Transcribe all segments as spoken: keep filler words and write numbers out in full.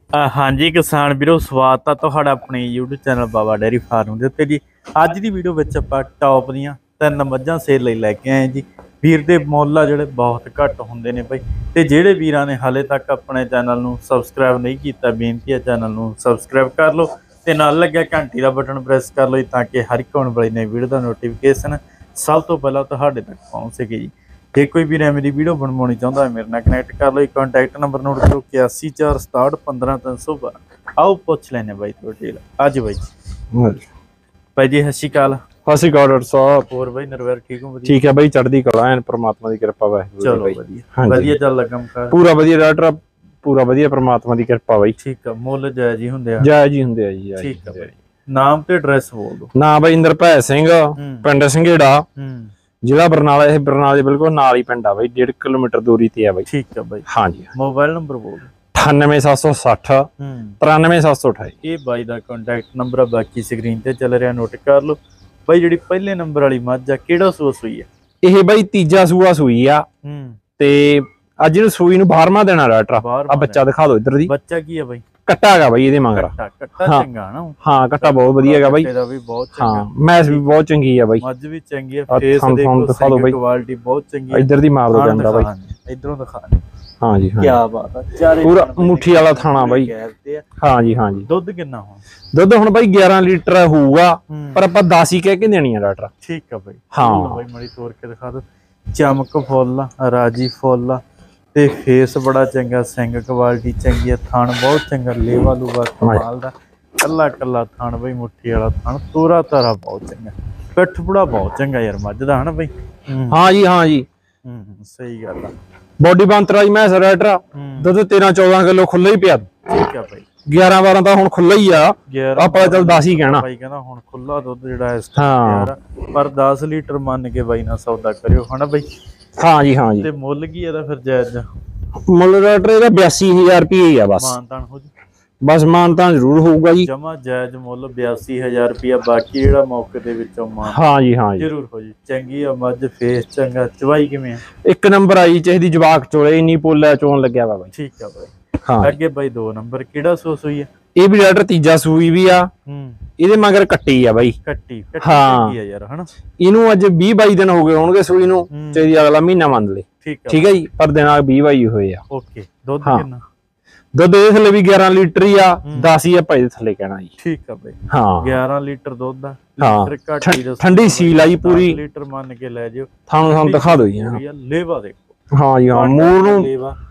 हाँ जी किसान वीरो स्वागत है तुहाडा अपने YouTube channel Baba dairy farm के उत्ते जी। अज की वीडियो में आपां टॉप दियां तीन मझां सेल लई लैके आए जी। वीर दे मुੱਲ आ जिहड़े बहुत घट हुंदे ने बई, ते जिहड़े वीरां ने हाले तक अपने चैनल नूं सबसक्राइब नहीं कीता बेनती है चैनल नूं सबसक्राइब कर लो ते नाल लग्गिआ घंटी दा बटन प्रेस कर लो ताकि हर एक आउण वाली नई वीडियो दा नोटिफिकेशन सब तो पहला तुहाडे तक पहुंच सके जी। जे कोई भी मेरी वीडियो बनवानी चाहता है मेरे नाल कनैक्ट कर लो। कॉन्टैक्ट नंबर नोट करो इक्यासी चार सताहठ पंद्रह तीन सौ बारह। आओ पुछ लेने बाई तो डिटेल आज बाई जी। भाई जी सत श्री अकाल। सत श्री अकाल डॉक्टर साहब। और भाई नरवैर ठीक हो? ठीक है भाई, चढ़दी कला है परमात्मा दी कृपा वाहिगुरू। चलो बढ़िया बढ़िया चल लगा काम पूरा बढ़िया डॉक्टर, पूरा बढ़िया परमात्मा दी कृपा भाई। ठीक है मुੱਲ जायज ही हुंदे आ? जायज ही हुंदे आ जी। ठीक है भाई नाम ते एड्रेस बोल दो। नाम भाई इंद्रभै सिंह, पिंड संघेड़ा, जिला बरनाला। ये बरनाले बिल्कुल नाल ही पिंड आ भाई, डेढ़ किलोमीटर दूरी ते है भाई। ठीक है भाई। हाँ जी। मोबाइल नंबर बोल अठानवे सत्त सौ सठ तिरानवे सत्त सौ अठाई। ये बाई दा कॉन्टैक्ट नंबर बाकी स्क्रीन ते चल रहा नोट कर लो। भाई जी पहले नंबर वाली मझ आ किहड़ा सूआ सूई है? ये भाई तीजा सूआ सूई आ ते अज इहनूं सूई नूं बारहवां देना डॉक्टर। आ बच्चा दिखा दो इधर दी। बच्चा की है भाई? कट्टा है भाई, ये मगर कट्टा चंगा ना। हाँ कट्टा बहुत बढ़िया है भाई। भी बहुत हाँ मैस भी बहुत चंगी है भाई। मझ भी चंगी है, फेस देखो दिखा दो भाई, क्वालिटी बहुत चंगी है। इधर दी मार दो कैमरा भाई, इधरों दिखा। हाँ जी हाँ क्या बात है, पूरा मुट्ठी वाला थाना भाई। हाँ जी हाँ जी। दुध कितना हो? दुध हुण भाई ग्यारह लीटर होऊगा, पर आपां दस ही कह के देनी है डॉक्टर। ठीक है भाई। हाँ भाई मड़ी तोड़ के दिखा दो। चमक फुल राजी फुल ते फेस बड़ा चंगा, सिंग क्वालिटी चंगी है, थान बहुत चंगा, लेवा लूवा कमाल दा, कला कला थान भाई, मुट्ठी वाला थान, तोरा तारा बहुत चंगा, पिठपुड़ा बहुत चंगा यार मझ दा है ना भाई। हाँ जी हाँ जी सही गल है। बॉडी बांतरा जी मैस रैटर दुध तेरह चौदह किलो खुला ही पिया। ठीक है भाई। ग्यारह बारह तो हुण खुला ही आ, आपां चल दस ही कहना भाई। कहना हुण खुला दुध जिहड़ा इस टाइम पर दस लीटर मान के भाई ना सौदा करियो है ना भाई। हाँ जी हाँ जी। ते मुੱਲ की ਇਹਦਾ ਫਿਰ ਜਾਇਜ਼? ਮੁੱਲ ਰੇਟ ਇਹਦਾ बयासी हज़ार ਰੁਪਏ ਆ ਬਸ। ਮਾਨਤਾਨ ਹੋ ਜੀ? ਬਸ ਮਾਨਤਾਨ ਜ਼ਰੂਰ ਹੋਊਗਾ ਜੀ। ਜਮਾ ਜਾਇਜ਼ ਮੁੱਲ बयासी हज़ार ਰੁਪਏ, ਬਾਕੀ ਜਿਹੜਾ ਮੌਕੇ ਦੇ ਵਿੱਚੋਂ ਮਾਨ। ਹਾਂ ਜੀ ਹਾਂ ਜੀ ਜ਼ਰੂਰ ਹੋ ਜੀ। ਚੰਗੀ ਆ ਮੱਝ, ਫੇਸ ਚੰਗਾ, ਚਵਾਈ ਕਿਵੇਂ ਆ? ਇੱਕ ਨੰਬਰ ਆਈ ਚਾਹੀਦੀ, ਜਵਾਕ ਚੋਲੇ ਇੰਨੀ ਪੋਲਾ ਚੋਣ ਲੱਗਿਆ ਵਾ ਬਾਈ। ਠੀਕ ਆ ਬਾਈ। ਹਾਂ ਅੱਗੇ ਬਾਈ ਦੋ ਨੰਬਰ ਕਿਹੜਾ ਸੂਆ ਸੂਈ ਆ? ਇਹ ਵੀ ਡਾਕਟਰ ਤੀਜਾ ਸੂਈ ਵੀ ਆ। ਇਹਦੇ ਮਗਰ ਕੱਟੀ ਆ ਬਾਈ। ਕੱਟੀ ਹਾਂ ਯਾਰ ਹਨਾ। ਇਹਨੂੰ ਅੱਜ ਵੀਹ ਬਾਈ ਦਿਨ ਹੋ ਗਏ ਹੋਣਗੇ ਸੂਈ ਨੂੰ, ਚਾਹੀਦੀ ਅਗਲਾ ਮਹੀਨਾ ਮੰਨ ਲੈ। ਠੀਕ ਹੈ ਜੀ, ਪਰ ਦਿਨ ਆ ਵੀਹ ਬਾਈ ਹੋਏ ਆ। ਓਕੇ। ਦੁੱਧ ਕਿੰਨਾ? ਦੁੱਧ ਇਹ ਥੱਲੇ ਵੀ ਗਿਆਰਾਂ ਲੀਟਰ ਹੀ ਆ, ਦਸ ਹੀ ਆ ਭਾਈ ਦੇ ਥੱਲੇ ਕਹਿਣਾ ਜੀ। ਠੀਕ ਆ ਬਾਈ। ਹਾਂ ਗਿਆਰਾਂ ਲੀਟਰ ਦੁੱਧ ਆ, ਲੀਟਰ ਘੱਟੀ ਦਾ, ਠੰਡੀ ਸੀਲ ਆ ਜੀ ਪੂਰੀ। ਲੀਟਰ ਮੰਨ ਕੇ ਲੈ ਜਿਓ। ਤੁਹਾਨੂੰ ਸਾਨੂੰ ਦਿਖਾ ਦਿਓ ਜੀ। ਲੇਵਾ ਦੇਖੋ। ਹਾਂ ਜੀ ਹਾਂ ਮੂਰ ਨੂੰ,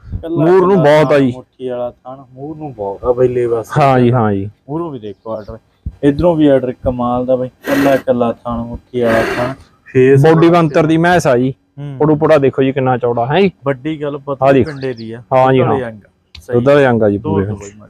ਮੂਰ ਨੂੰ ਬਹੁਤ ਆ ਜੀ। ਮੁੱਠੀ ਵਾਲਾ ਥਣ ਮੂਰ ਨੂੰ ਬਹੁਤ ਆ ਬਾਈ ਲੇਵਾ। ਹਾਂ ਜੀ ਹਾਂ ਜੀ ਮੂਰੋਂ ਵੀ ਦੇਖੋ ਆਰਡਰ, ਇਧਰੋਂ ਵੀ ਆਰਡਰ ਕਮਾਲ ਦਾ ਬਾਈ, ਕੱਲਾ ਕੱਲਾ ਥਣ ਮੁੱਠੀ ਵਾਲਾ ਥਣ। ਫੇਸ ਬੋਡੀ ਬੰਤਰ ਦੀ ਮੈਸ ਆ ਜੀ। ਪੜੂ ਪੜਾ ਦੇਖੋ ਜੀ ਕਿੰਨਾ ਚੌੜਾ ਹੈ ਜੀ। ਵੱਡੀ ਗੱਲ ਪਤਾ ਪਿੰਡੇ ਦੀ ਆ। ਹਾਂ ਜੀ ਹਾਂ ਦੁੱਧ ਵਾਲੇ ਅੰਗ ਆ ਜੀ ਪੂਰੇ।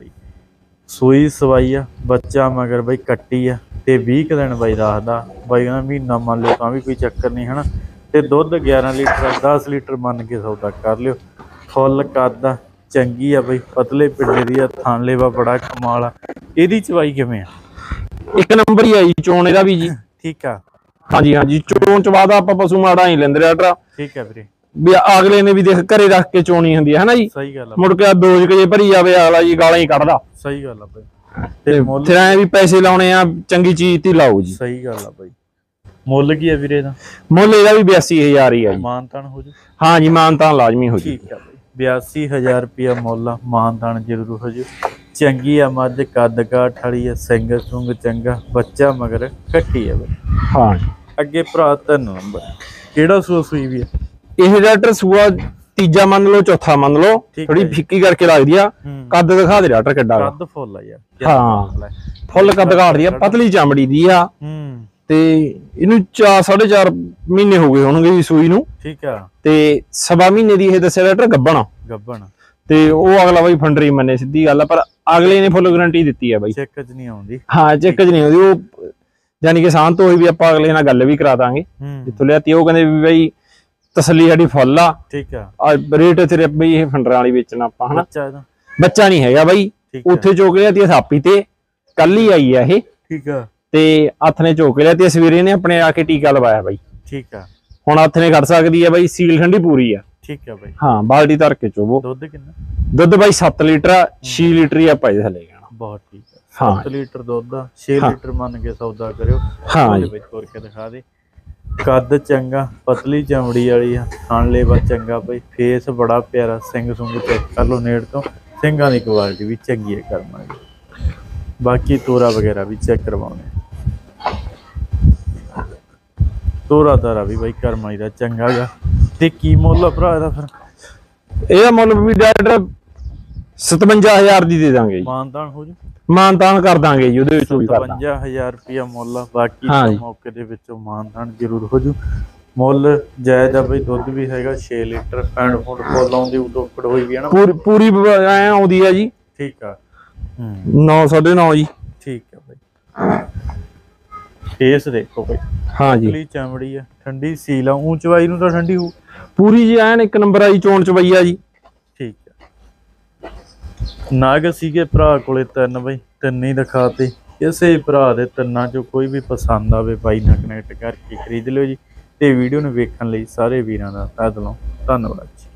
ਸੂਈ ਸਵਾਈ ਆ, ਬੱਚਾ ਮਗਰ ਬਾਈ ਕੱਟੀ ਆ ਤੇ ਵੀਹ ਕੁ ਦਿਨ ਬਾਈ ਦੱਸਦਾ ਬਾਈ ਕਹਿੰਦਾ ਮਹੀਨਾ ਮੰਨ ਲਿਓ ਤਾਂ ਵੀ ਕੋਈ ਚੱਕਰ ਨਹੀਂ ਹਨਾ। ਤੇ ਦੁੱਧ ਗਿਆਰਾਂ ਲੀਟਰ ਦਸ ਲੀਟਰ ਮੰਨ ਕੇ ਸੌਦਾ ਕਰ ਲਿਓ। ਫੁੱਲ ਕੱਦ ਚੰਗੀ ਆ ਬਈ, ਪਤਲੇ ਪਿੰਡੇ ਦੀ ਆ, ਥਣ ਲੇਵਾ ਬੜਾ ਕਮਾਲ ਆ। ਇਹਦੀ ਚਵਾਈ ਕਿਵੇਂ ਆ? ਇੱਕ ਨੰਬਰ ਹੀ ਆਈ ਚੋਣ ਇਹਦਾ ਵੀ ਜੀ। ਠੀਕ ਆ ਹਾਂ ਜੀ ਹਾਂ ਜੀ। ਚੋਣ ਚ ਬਾਅਦ ਆਪਾਂ ਪਸ਼ੂ ਮਾੜਾ ਹੀ ਲੈਂਦੇ ਡਾਕਟਰ। ਠੀਕ ਹੈ ਵੀਰੇ। ਵੀ ਅਗਲੇ ਨੇ ਵੀ ਦੇਖ ਘਰੇ ਰੱਖ ਕੇ ਚੋਣੀ ਹੁੰਦੀ ਹੈ ਹਨਾ ਜੀ। ਸਹੀ ਗੱਲ ਆ। ਮੁੜ ਕੇ ਦੋ ਜੇ ਭਰੀ ਜਾਵੇ ਅਗਲਾ ਜੀ ਗਾਲਾਂ ਹੀ ਕੱਢਦਾ। ਸਹੀ ਗੱਲ ਆ ਬਈ। ਤੇ ਫਿਰ ਐ ਵੀ ਪੈਸੇ ਲਾਉਣੇ ਆ, ਚੰਗੀ ਚੀਜ਼ ਤੇ ਲਾਓ ਜੀ। ਸਹੀ ਗੱਲ ਆ ਬਈ। ਮੁੱਲ ਕੀ ਹੈ ਵੀਰੇ ਇਹਦਾ? ਮੁੱਲ ਇਹਦਾ ਵੀ बयासी हज़ार ਹੀ ਆ ਜੀ। ਮਾਨਤਾਨ ਹੋ ਜੂ? ਹਾਂ ਜੀ ਮਾਨਤਾਨ ਲਾਜ਼ਮੀ ਹੋ ਜੂ। ਠੀਕ ਆ ਬਈ। बयासी हज़ार ਰੁਪਇਆ ਮੁੱਲ, ਮਾਨਤਾਨ ਜ਼ਰੂਰ ਹੋ ਜੂ। ਚੰਗੀ ਆ ਮੱਝ, ਕੱਦ ਕਾਠ ਵਾਲੀ ਆ, ਸਿੰਘ ਸੁੰਗ ਚੰਗਾ, ਬੱਚਾ ਮਗਰ ਕੱਟੀ ਆ ਬਈ। ਹਾਂ ਅੱਗੇ ਭਰਾ ਤਿੰਨ ਨੰਬਰ ਕਿਹੜਾ ਸੂਆ ਸੂਈ ਵੀ ਆ? ਇਹ ਡਾਕਟਰ ਸੂਆ ਤੀਜਾ ਮੰਨ ਲਓ, ਚੌਥਾ ਮੰਨ ਲਓ, ਥੋੜੀ ਫਿੱਕੀ ਕਰਕੇ ਲੱਗਦੀ ਆ। ਕੱਦ ਦਿਖਾ ਦੇ ਡਾਕਟਰ ਕਿੱਡਾ ਕੱਦ ਫੁੱਲ ਆ ਯਾਰ। ਹਾਂ ਫੁੱਲ ਕੱਦ ਕਾਟਦੀ ਆ, ਪਤਲੀ ਚਮੜੀ ਦੀ ਆ। ਤੇ ਇਹਨੂੰ ਚਾਰ ਸਾਢੇ ਚਾਰ ਮਹੀਨੇ ਹੋ ਗਏ ਹੋਣਗੇ ਜੀ ਸੂਈ ਨੂੰ। ਠੀਕ ਆ। ਤੇ ਸਵਾ ਮਹੀਨੇ ਦੀ ਇਹ ਦੱਸਿਆ ਡਾਕਟਰ ਗੱਭਣ ਗੱਭਣ। ਤੇ ਉਹ ਅਗਲਾ ਬਾਈ ਫੰਡਰੀ ਮੰਨੇ, ਸਿੱਧੀ ਗੱਲ ਆ, ਪਰ ਅਗਲੇ ਨੇ ਫੁੱਲ ਗਰੰਟੀ ਦਿੱਤੀ ਆ ਬਾਈ। ਚੈੱਕ ਚ ਨਹੀਂ ਆਉਂਦੀ। ਹਾਂ ਚੈੱਕ ਚ ਨਹੀਂ ਆਉਂਦੀ ਉਹ, ਜਾਨੀ ਕਿ ਸ਼ਾਂਤ ਹੋਈ ਵੀ ਆਪਾਂ ਅਗਲੇ ਨਾਲ ਗੱਲ ਵੀ ਕਰਾ ਦਾਂਗੇ ਜਿੱਥੋਂ ਲਿਆਤੀ। ਉਹ ਕਹਿੰਦੇ ਵੀ ਬਾਈ ਤਸੱਲੀ ਸਾਡੀ ਫੁੱਲ ਆ। ਠੀਕ ਆ। ਰੇਟ ਤੇਰੇ ਬਈ ਇਹ ਫੰਡਰਾਂ ਵਾਲੀ ਵੇਚਣਾ ਆਪਾਂ ਹਨਾ। ਬੱਚਾ ਨਹੀਂ ਹੈਗਾ ਬਾਈ, ਉੱਥੇ ਚੋਕ ਲਿਆਤੀ ਥਾਪੀ ਤੇ, ਕੱਲ ਹੀ ਆਈ ਆ ਇਹ। ਠੀਕ ਆ। ਤੇ ਹੱਥ ਨੇ ਚੋਕ ਲਿਆ ਤੇ ਸਵੇਰੇ ਨੇ ਆਪਣੇ ਆ ਕੇ ਟੀਕਾ ਲਵਾਇਆ ਬਾਈ। ਠੀਕ ਆ। ਹੁਣ ਹੱਥ ਨੇ ਖੜ ਸਕਦੀ ਆ ਬਾਈ, ਸੀਲ ਠੰਡੀ ਪੂਰੀ ਆ। ਠੀਕ ਹੈ ਬਾਈ। ਹਾਂ ਬਾਲਟੀ ਧਰ ਕੇ ਚੋਵੋ। ਦੁੱਧ ਕਿੰਨਾ? ਦੁੱਧ ਬਾਈ ਸੱਤ ਲੀਟਰ ਆ, ਛੇ ਲੀਟਰ ਹੀ ਆਪਾਂ ਇਹਦੇ ਥੱਲੇ ਜਾਣਾ। ਬਹੁਤ ਠੀਕ ਹੈ। ਹਾਂ ਸੱਤ ਲੀਟਰ ਦੁੱਧ ਆ, ਛੇ ਲੀਟਰ ਮੰਨ ਕੇ ਸੌਦਾ ਕਰਿਓ। ਹਾਂ ਜੀ ਬਾਈ ਤੋਰ ਕੇ ਦਿਖਾ ਦੇ। ਕੱਦ ਚੰਗਾ, ਪਤਲੀ ਚਮੜੀ ਵਾਲੀ ਆ, ਖਾਣ ਲੇਵਾ ਚੰਗਾ ਬਾਈ, ਫੇਸ ਬੜਾ ਪਿਆਰਾ, ਸਿੰਘ ਸੁੰਗ ਚੈੱਕ ਕਰ ਲਓ ਨੇੜ ਤੋਂ, ਸਿੰਘਾਂ ਦੀ ਕੁਆਲਿਟੀ ਵੀ ਚੰਗੀ ਹੈ ਕਰਮਾਂ ਦੀ। ਬਾਕੀ ਤੋਰਾ ਵਗੈਰਾ ਵੀ ਚੈੱਕ ਕਰਵਾਉਣੇ, ਤੋਰਾ ਤਾਰਾ ਵੀ ਬਾਈ ਕਰਮਾਂ ਦਾ ਚੰਗਾ ਗਾ। ਤੇ ਕੀ ਮੁੱਲ ਆ ਭਰਾ ਇਹਦਾ ਫਿਰ? ਇਹਦਾ ਮੁੱਲ ਵੀ ਡਾਕਟਰ ਸਤਵੰਜਾ ਹਜ਼ਾਰ ਦੀ ਦੇ ਦਾਂਗੇ ਜੀ। ਮਾਨਤਾਨ ਹੋ ਜੂ? ਮਾਨਤਾਨ ਕਰ ਦਾਂਗੇ ਜੀ, ਉਹਦੇ ਵਿੱਚ ਵੀ ਸਤਵੰਜਾ ਹਜ਼ਾਰ ਰੁਪਇਆ ਮੁੱਲ ਆ। ਬਾਕੀ ਮੌਕੇ ਦੇ ਵਿੱਚੋਂ ਮਾਨਤਾਨ ਜ਼ਰੂਰ ਹੋ ਜੂ। ਮੁੱਲ ਜਾਇਜ਼ ਆ ਬਈ। ਦੁੱਧ ਵੀ ਹੈਗਾ ਛੇ ਲੀਟਰ। ਪੈਂਡ ਫੁੱਟ ਫੁੱਲ ਆਉਂਦੀ ਉਦੋਕੜ ਹੋਈ ਵੀ ਹੈ ਨਾ ਪੂਰੀ ਪੂਰੀ ਐ ਆਉਂਦੀ ਆ ਜੀ। ਠੀਕ ਆ। ਨੌ ਸਾਢੇ ਨੌ ਜੀ। ਠੀਕ ਆ ਬਈ। ਫੇਸ ਦੇਖੋ ਬਈ। ਹਾਂ ਜੀ ਪਤਲੀ ਚਮੜੀ ਆ, ਠੰਡੀ ਸੀਲ ਆ। ਊਂਚ ਚਵਾਈ ਨੂੰ ਤਾਂ ਠੰਡੀ ਹੋਊ ਪੂਰੀ ਜੀ, ਐਨ ਇੱਕ ਨੰਬਰ ਆਈ ਚੋਣ ਚਵਾਈ ਆ ਜੀ। ਠੀਕ ਆ। ਨਾਗ ਸੀਗੇ ਭਰਾ ਕੋਲੇ ਤਿੰਨ ਬਈ, ਤਿੰਨ ਹੀ ਦਿਖਾਤੇ। ਕਿਸੇ ਭਰਾ ਦੇ ਤਿੰਨਾਂ ਚੋਂ ਕੋਈ ਵੀ ਪਸੰਦ ਆਵੇ ਬਾਈ ਨਾਲ ਕਨੈਕਟ ਕਰਕੇ ਖਰੀਦ ਲਿਓ ਜੀ। ਤੇ ਵੀਡੀਓ ਨੂੰ ਵੇਖਣ ਲਈ ਸਾਰੇ ਵੀਰਾਂ ਦਾ ਤਹਿ ਦਿਲੋਂ ਧੰਨਵਾਦ ਜੀ।